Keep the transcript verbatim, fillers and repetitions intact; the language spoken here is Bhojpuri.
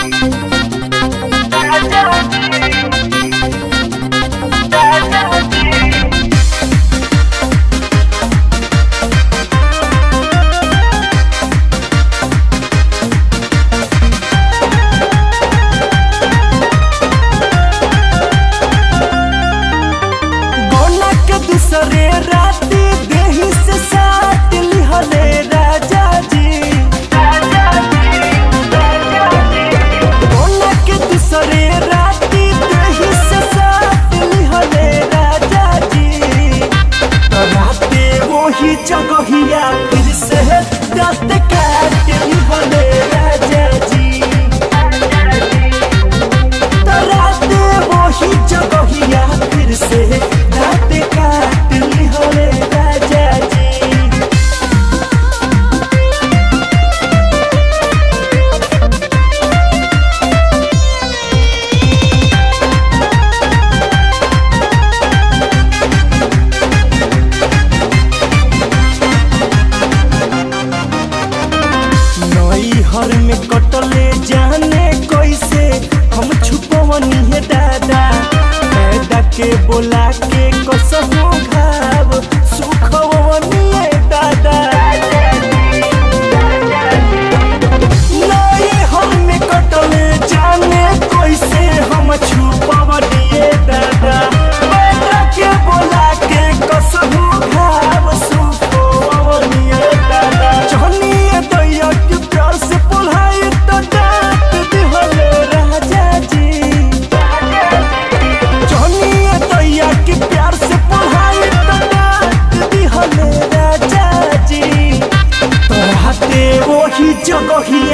दूसरे राती देही से साथ लिहले राजा जी बोला के दूसरे राती देही से साथ लिहले राजा जी राते वही जगहिया फिर से रात काट लिहले राजा जी राते वही जगहिया फिर से रात काट लिहले राजा जी। नई हर में कटले जाने कैसे हम छुपवनी है दादा पैदा के बोला के कसहु घाव सुखवनी है दादा नई हर में कटले जाने कैसे हम छुपवनी है दादा पैदा के बोला के कसहु घाव सुखवनी है दादा जहनी दैया के प्यार से बोलाई तो डांट दिहले राजा जी जहनी दैया के प्यार से बोलाई तो डांट दिहले राजा जी तोहते वही जगही